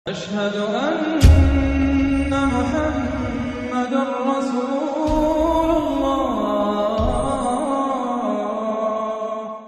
أشهد أن محمدًا رسول الله.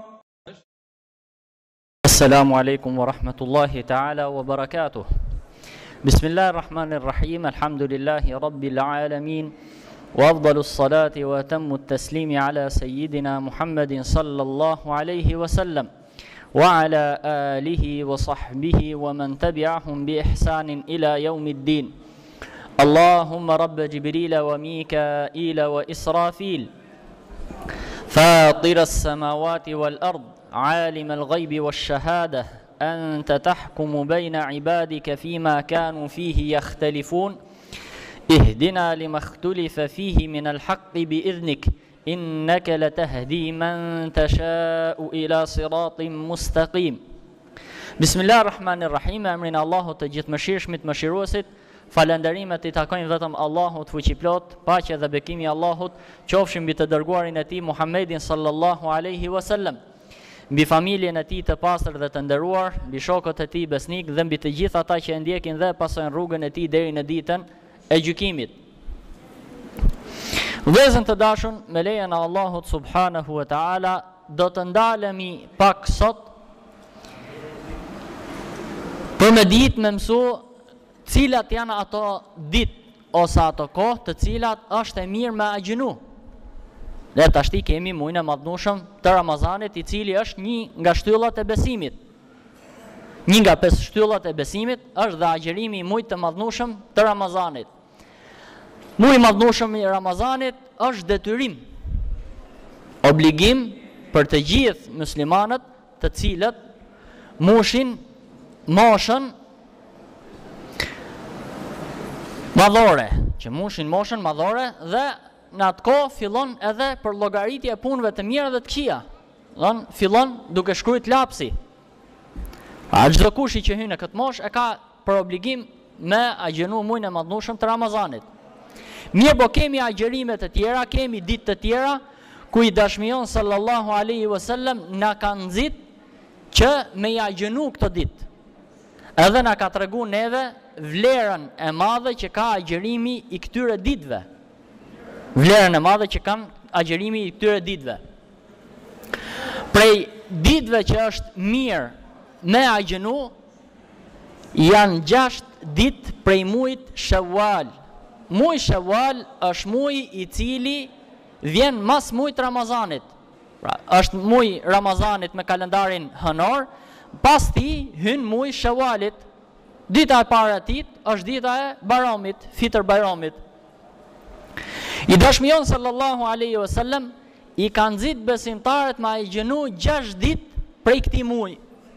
السلام عليكم ورحمة الله تعالى وبركاته. بسم الله الرحمن الرحيم. الحمد لله رب العالمين، وأفضل الصلاة وأتم التسليم على سيدنا محمد صلى الله عليه وسلم وعلى آله وصحبه ومن تبعهم بإحسان إلى يوم الدين. اللهم رب جبريل وميكائيل وإسرافيل فاطر السماوات والأرض عالم الغيب والشهادة أنت تحكم بين عبادك فيما كانوا فيه يختلفون اهدنا لما اختلف فيه من الحق بإذنك إنك لتهدي من تشاء إلى صراط مستقيم. بسم الله الرحمن الرحيم. Emrin Allahut të gjithëmëshirshmit, mëshiruesit. Falënderimet I takojnë vetëm Allahut fuqiplot, paqja dhe bekimi I Allahut qofshin mbi të dërguarin e Tij Muhammedin sallallahu alaihi wasallam, mbi familjen e Tij të pastër dhe të nderuar, mbi shokët e Tij besnik dhe mbi të gjithë ata që e ndjekin dhe pasojnë rrugën e Tij deri në ditën e gjykimit. Vëllezër të dashur, me lejen e Allahut subhanahu wa taala do të ndalemi pak sot për me ditë me mësu cilat janë ato ditë ose ato kohë të cilat është e mirë me agjënu. Dhe tashti kemi muajin e madhnueshëm të Ramazanit, I cili është një nga shtyllat e besimit. Një nga 5 shtyllat e besimit është dhe agjërimi I muajit të madhnueshëm të Ramazanit. Muaji I madhnueshëm I Ramazanit është detyrim, obligim për të gjithë muslimanët të cilët mushin moshën madhore, që mushin moshën madhore dhe në atë kohë fillon edhe për llogaritje e punëve të mira dhe të këqija. Don fillon duke shkruajt lapsi. Çdo kush I që hyn në këtë moshë e ka për obligim me agjënu muajin e madhnueshëm të Ramazanit. Mirë, po kemi agjërime të tjera, kemi ditë të tjera ku I dashmion sallallahu alaihi wasallam na ka nxit që me ja agjënu këtë ditë. Edhe na ka tregu neve vlerën e madhe që ka agjërimi I këtyre ditëve. Vlerën e madhe që kanë agjërimi I këtyre ditëve. Prej ditëve që është mirë me agjënu janë 6 ditë prej muajit Shawwal. Muaji Shawwal është muaji I cili vjen mas muajit Ramazanit. Pra, është muaji Ramazanit me kalendarin hënor, pas ti hyn muaji Shawwalit. Dita e parë e tij është dita e Bayramit, Fitr Bayramit. I dashmion sallallahu alaihi wasallam I ka nxit besimtarët me agjënu 6 ditë prej këtij muaji.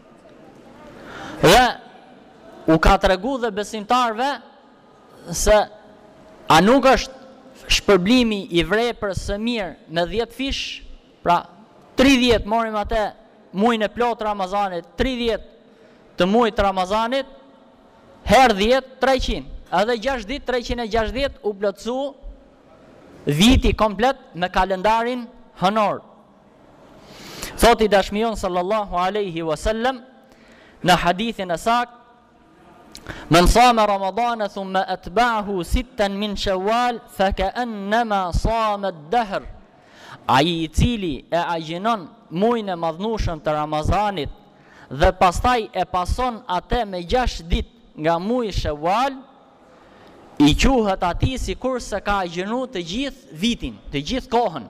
Dhe u ka tregu dhe besimtarëve se a nuk është shpërblimi I veprës së mirë me 10 fish, pra 30 morim atë muajin e plot Ramazanit, 30 të muajit Ramazanit, herë 10, 300, edhe 6 ditë 360 u plotsu viti komplet me kalendarin hënor. Thot I dashmion sallallahu alaihi wasallam në hadithin e saktë: من صام رمضان ثم أتبعه 6 من شوال فكأنما صام الدهر. Ai I cili e agjinon muajin e madhnueshëm të Ramazanit dhe pastaj e pason atë me 6 ditë nga muaji Shawwal, I quhet atij sikur se ka agjënu të gjithë vitin, të gjithë kohën.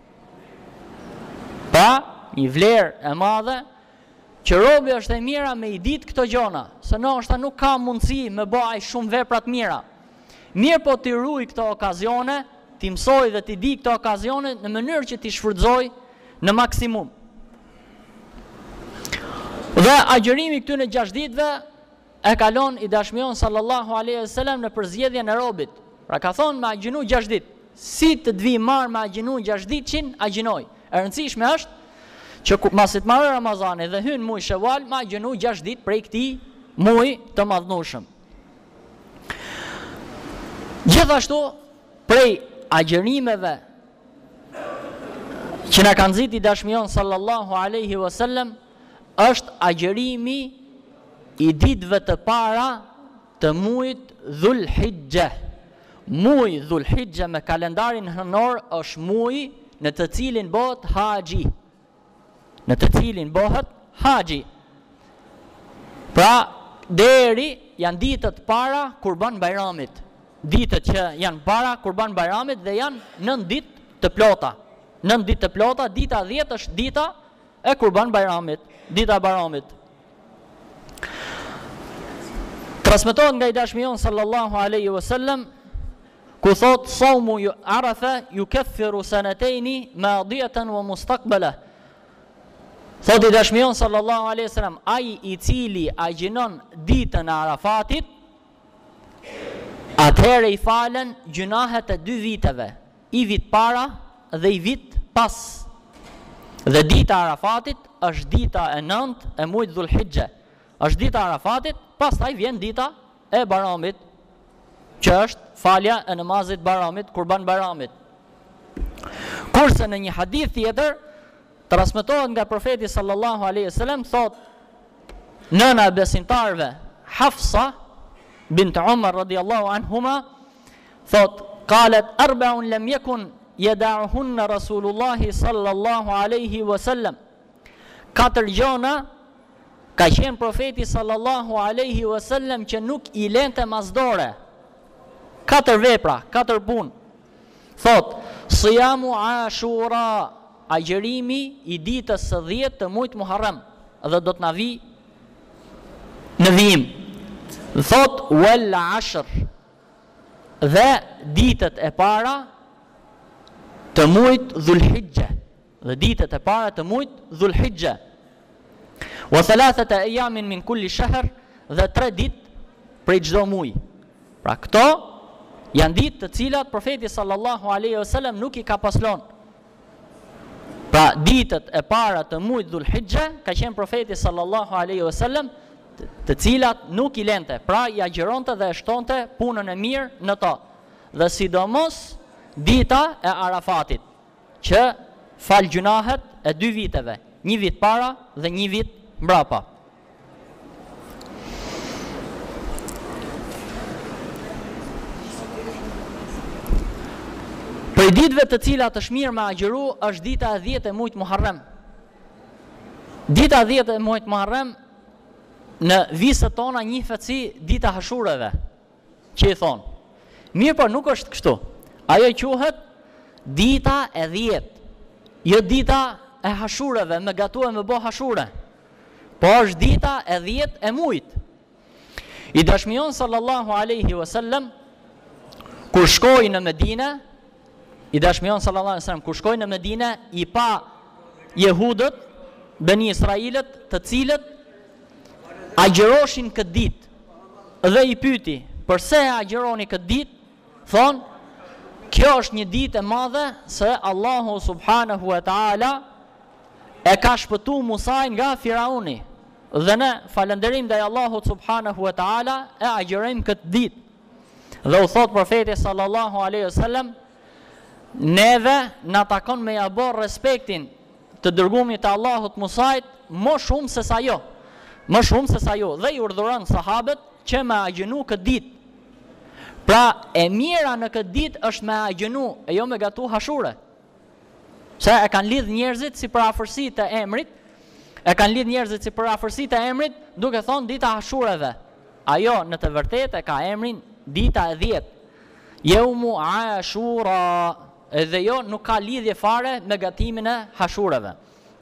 Pa një vlerë e madhe që robi është e mira me I ditë këto gjona, se ndoshta nuk ka mundësi me bëj shumë vepra të mira. Mirë po ti ruaj këto okazione, ti mësoj dhe ti di këto okazione në mënyrë që ti shfrytëzoj në maksimum. Dhe agjërimi këtyre 6 ditëve e kalon I dashmion sallallahu alaihi wasallam në përzgjedhjen e robit. Pra ka thonë me agjënu 6 ditë. Si të dvi marr me agjënu 6 ditëçin, agjënoj. E rëndësishme është që masi të marrë Ramazani dhe hyn muaji Shawwal, ma agjënu 6 ditë prej këtij muaji të madhnueshëm. Gjithashtu, prej agjërimeve që na ka nxit I dashmion sallallahu alaihi wasallam është agjërimi I ditëve të para të mujt Dhulhijja. Muj Dhulhijja me kalendarin hënor është muj në të cilin bëhet haxhi. Në të cilin bëhet haxhi. Pra deri janë ditët para Kurban Bayramit. Ditët që janë para Kurban Bayramit dhe janë 9 ditë të plota. 9 ditë të plota, dita 10 është dita e Kurban Bayramit, dita e Bayramit. Transmetohet nga i dashmion sallallahu alaihi wasallam ku thot saumu Arafa yukaffiru sanataini madiyatan wa mustaqbala. Thot i dashmion sallallahu alaihi wasallam, ai i cili agjinon ditën e Arafatit, atëherë i falen gjunahet e 2 viteve, i vit para dhe i vit pas. Dhe dita e Arafatit është dita e 9 e muajit Dhulhijja. Është dita e Arafatit, pastaj vjen dita e Bayramit, që është falja e namazit Bayramit, Kurban Bayramit. Kurse në një hadith tjetër transmetohet nga profeti sallallahu alaihi wasallam, thot nëna e besimtarëve Hafsa bint Umar radhiyallahu anhuma, thot qalet arba'un lam yakun yada'uhunna Rasulullahi sallallahu alaihi wasallam. 4 gjona ka qenë profeti sallallahu alaihi wasallam që nuk i lente masdore. 4 vepra, 4 punë. Thot siyamu Ashura, agjërimi i ditës së 10 të muajit Muharram, dhe do të na vi në vijim. Thot wal ashr, dhe ditët e para të muajit Dhulhijja, dhe ditët e para të muajit Dhulhijja. Wa 3 ayamin min kulli shahr, dhe 3 ditë prej çdo muaji. Pra këto janë ditë të cilat profeti sallallahu alaihi wasallam nuk i ka paslon. Pra ditët e para të muajit Dhulhijja ka qenë profeti sallallahu alaihi wasallam të cilat nuk i lente, pra i agjironte dhe e shtonte punën e mirë në to. Dhe sidomos dita e Arafatit, që fal gjunahet e 2 viteve, 1 vit para dhe 1 vit mbrapa. Për ditëve të cilat është mirë me agjëru është dita e 10 e muajit Muharram. Dita e 10 e muajit Muharram në visët tona njihet si dita e Hashureve, që i thonë. Mirë, por nuk është kështu. Ajo quhet dita e 10, jo dita e Hashureve, me gatuar me bo Hashure, po është dita e 10 e muajit. I dashmion sallallahu alaihi wasallam kur shkoi në Medinë, i dashmion sallallahu alaihi wasallam kur shkoi në Medinë, i pa jehudët, Beni Israilët, të cilët agjëroshin këtë ditë, dhe i pyeti, përse agjëroni këtë ditë? Thonë, kjo është një ditë e madhe se Allahu subhanahu wa ta'ala e ka shpëtu Musajin nga Firauni, dhe ne falënderim ndaj Allahut subhanahu wa ta'ala e agjërojmë këtë ditë. Dhe u thot profeti sallallahu alaihi wasallam, neve na takon me ja bë respektin të dërgumit të Allahut Musajit më shumë se sa jo. Më shumë se sa jo. Dhe i urdhëron sahabët që me agjënu këtë ditë. Pra e mira në këtë ditë është me agjënu, e jo me gatu Hashure. Se e kanë lidh njerëzit si për afërsi të emrit, duke thonë dita Hashureve. Ajo në të vërtetë e ka emrin dita e 10. Yawmu Ashura, edhe jo nuk ka lidhje fare me gatimin e Hashureve.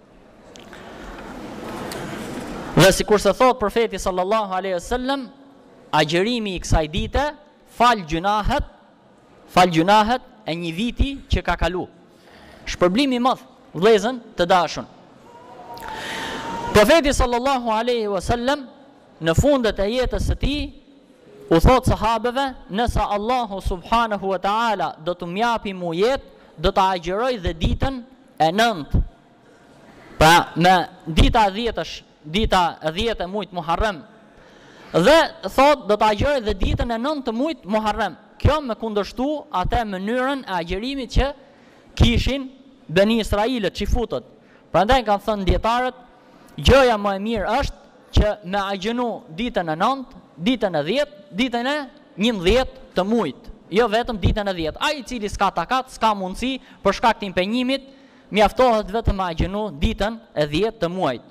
Dhe si kur se thot profeti sallallahu alaihi wasallam, agjërimi i kësaj dite fal gjunahet e një viti që ka kalu. Shpërblimi i madh, vëllezën të dashur. Profeti sallallahu alaihi wasallam në fundet e jetës së tij u thot sahabeve, nëse Allahu subhanahu wa ta'ala do të mjapi mu jetë, do të agjëroj dhe ditën e 9. Pra me dita e 10 është dita e 10 e muajit Muharram. Dhe thot do të agjëroj dhe ditën e 9 të muajit Muharram. Kjo me kundërshtu atë mënyrën e agjërimit që kishin Beni Israilët, xifutët. Prandaj kanë thënë dietarët, gjëja më e mirë është që me agjënu ditën e 9 ditën e 10, ditën e 11 të muajit, jo vetëm ditën e 10. Ai i cili s'ka takat, s'ka mundësi për shkak të impenjimit, mjaftohet vetëm me agjënu ditën e 10 të muajit.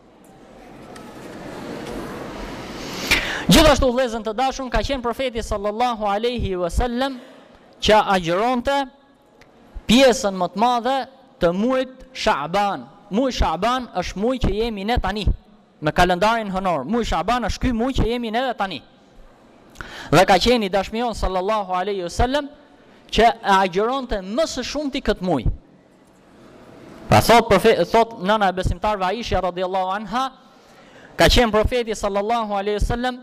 Gjithashtu vëllezër të dashur, ka qenë profeti sallallahu alaihi wasallam që agjëronte pjesën më të madhe të muajit Shaaban. Muaj Shaaban është muaj që jemi ne tani me kalendarin hënor. Muaj Shaaban është ky muaj që jemi ne tani. Dhe ka qenë i dashmion sallallahu alaihi wasallam që agjëronte më së shumti këtë muaj. Pa thot nëna e besimtarve Aisha radhiyallahu anha, ka qenë profeti sallallahu alaihi wasallam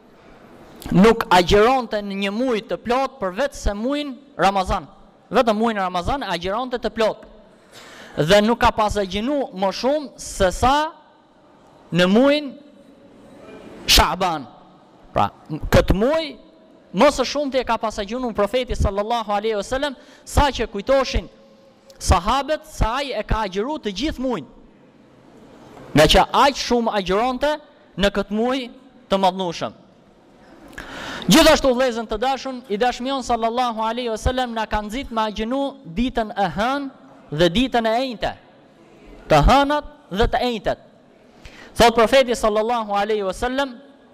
nuk agjëronte në një muaj të plot përveç se muajin Ramazan. Vetëm muajin Ramazan agjëronte të plot. Dhe nuk ka pas agjënu më shumë se sa në muajin Shaaban. Pra, këtë muaj më së shumti e ka pas agjënu profeti sallallahu alaihi wasallam, sa që kujtoshin sahabët se ai e ka agjëru të gjithë muajin. Nga që aq shumë agjëronte në këtë muaj të madhnueshëm. Gjithashtu vëllezër të dashur, i dashmion sallallahu alaihi wasallam na ka nxit me agjënu ditën e hënë dhe ditën e enjte. Të hënat dhe të enjtet. Thot profeti sallallahu alaihi wasallam: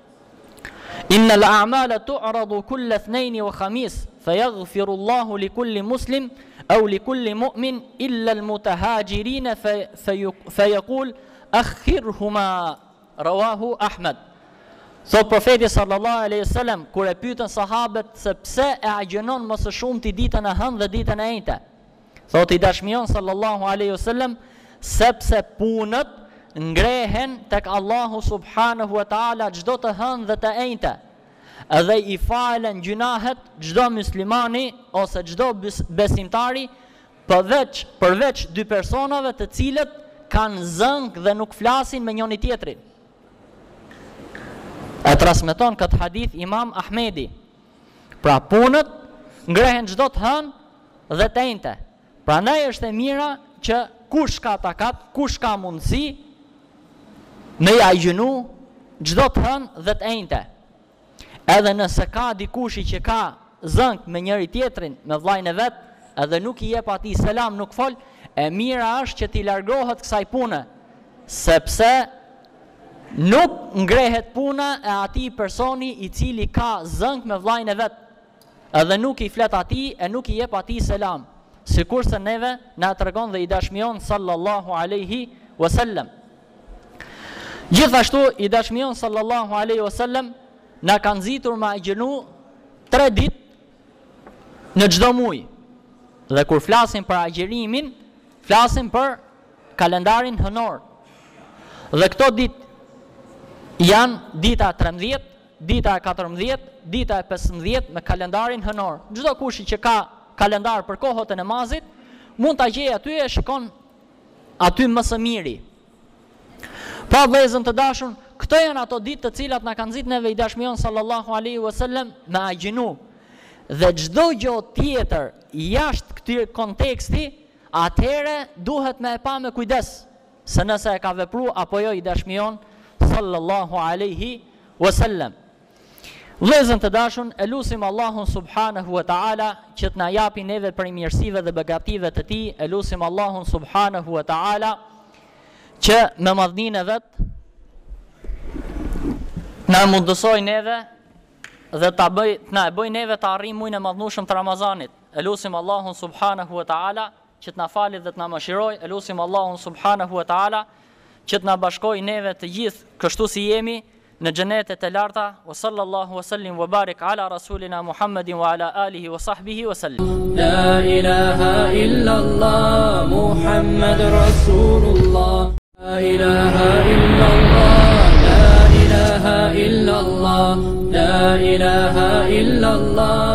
"Innal a'mala tu'radu kulla ithnain wa khamis, fayaghfiru Allahu li kulli muslim aw li kulli mu'min illa al-mutahajirin fayaqul akhirhuma." Rawahu Ahmad. Thot profeti sallallahu alaihi wasallam kur e pyetën sahabët se pse e agjënon më së shumti ditën e hënë dhe ditën e enjte. Thot i dashmion sallallahu alaihi wasallam sepse punët ngrehen tek Allahu subhanahu wa taala çdo të hënë dhe të enjte. Edhe i falen gjunahet çdo muslimani ose çdo besimtari përveç dy personave të cilët kanë zënk dhe nuk flasin me njëri tjetrin. E transmeton këtë hadith Imam Ahmedi. Pra punët ngrehen çdo të hënë dhe të enjte. Prandaj është e mira që kush ka takat, kush ka mundësi me ja agjënu çdo të hënë dhe të enjte. Edhe nëse ka dikushi që ka zënk me njëri tjetrin, me vllajën e vet, edhe nuk i jep atij selam, nuk fol, e mira është që t'i largohet kësaj pune, sepse nuk ngrehet puna e atij personi i cili ka zënk me vllajën e vet, edhe nuk i flet atij e nuk i jep atij selam, sikurse neve na tregon dhe i dashmion sallallahu alaihi wasallam. Gjithashtu i dashmion sallallahu alaihi wasallam na ka nxitur me agjënu 3 ditë në çdo muaj. Dhe kur flasim për agjërimin, flasim për kalendarin hënor. Dhe këto ditë janë dita 13, dita 14, dita 15 me kalendarin hënor. Çdo kush që ka kalendar për kohët e namazit, mund ta gjejë aty e shikon aty më së miri. Pa vëllezër të dashur, këto janë ato ditë të cilat na kanë nxitur neve i dashmion sallallahu alaihi wasallam me agjënu. Dhe çdo gjë tjetër jashtë këtij konteksti, atëherë duhet me e pa me kujdes, se nëse e ka vepruar apo jo i dashmion sallallahu alaihi wasallam. Vëllezër të dashur, e lutim Allahun subhanahu wa taala që të na japi neve për mirësive dhe begative të tij, e lutim Allahun subhanahu wa taala që me madhninë e vet na mundësoj neve dhe na e bëj neve të arrijmë muajin e madhnueshëm të Ramazanit. E lutim Allahun subhanahu wa taala që të na falë dhe të na mëshiroj. E lutim Allahun subhanahu wa taala që të na bashkojë neve të gjithë kështu si jemi në xhenetet e larta. Wa sallallahu wa sallim wa barik ala rasulina Muhammedin wa ala alihi wa sahbihi wa sallim. La ilaha illa Allah Muhammad Rasulullah. La ilaha illa Allah. La ilaha illa Allah. La ilaha illa Allah.